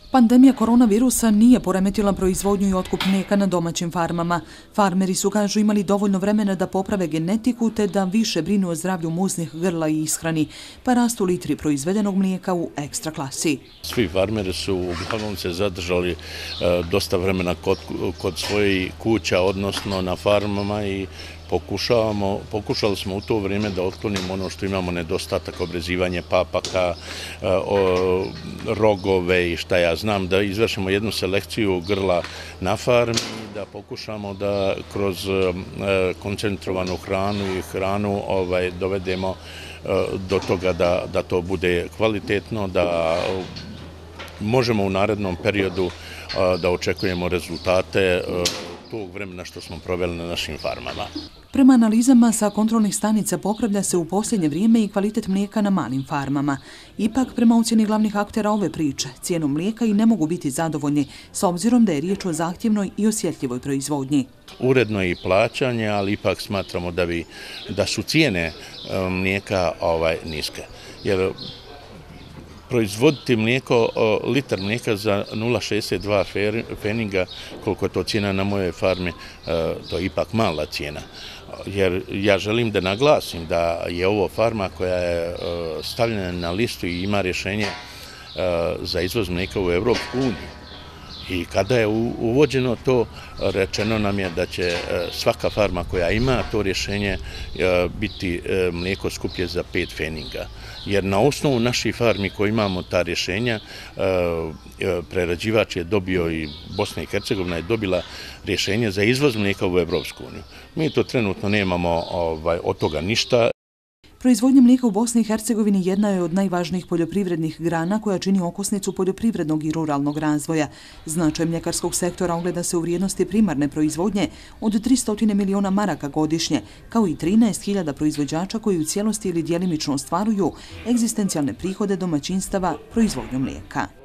Pandemija koronavirusa nije poremetila proizvodnju i otkup mlijeka na domaćim farmama. Farmeri su, kažu, imali dovoljno vremena da poprave genetiku te da više brinu o zdravlju muznih grla i ishrani, pa rastu litri proizvedenog mlijeka u ekstra klasi. Svi farmeri su uglavnom se zadržali dosta vremena kod svojih kuća, odnosno na farmama, i pokušali smo u to vrijeme da otklonimo ono što imamo nedostatak, obrezivanje papaka, rogove i šta ja znam, da izvršimo jednu selekciju grla na farmi, da pokušamo da kroz koncentrovanu hranu i hranu dovedemo do toga da to bude kvalitetno, da možemo u narednom periodu da očekujemo rezultate tog vremena što smo proveli na našim farmama. Prema analizama sa kontrolnih stanica popravlja se u posljednje vrijeme i kvalitet mlijeka na malim farmama. Ipak, prema ocjeni glavnih aktera ove priče, cijenom mlijeka i ne mogu biti zadovoljni, s obzirom da je riječ o zahtjevnoj i osjetljivoj proizvodnji. Uredno je i plaćanje, ali ipak smatramo da su cijene mlijeka niske. Jer proizvoditi mlijeko, litar mlijeka za 0,62 pfeniga, koliko je to cijena na mojoj farmi, to je ipak mala cijena. Jer ja želim da naglasim da je ovo farma koja je stavljena na listu i ima rješenje za izvoz mlijeka u Evropsku uniju. I kada je uvođeno to, rečeno nam je da će svaka farma koja ima to rješenje biti mlijeko skuplje za 5 pfeniga. Jer na osnovu naših farmi koji imamo ta rješenja, prerađivač je dobio, i Bosna i Hercegovina je dobila rješenje za izvoz mlijeka u Evropsku uniju. Mi to trenutno nemamo od toga ništa. Proizvodnja mlijeka u Bosni i Hercegovini jedna je od najvažnijih poljoprivrednih grana koja čini okosnicu poljoprivrednog i ruralnog razvoja. Značaj mljekarskog sektora ogleda se u vrijednosti primarne proizvodnje od 300 miliona maraka godišnje, kao i 13.000 proizvođača koji u cijelosti ili djelimično ostvaruju egzistencijalne prihode domaćinstava proizvodnjom mlijeka.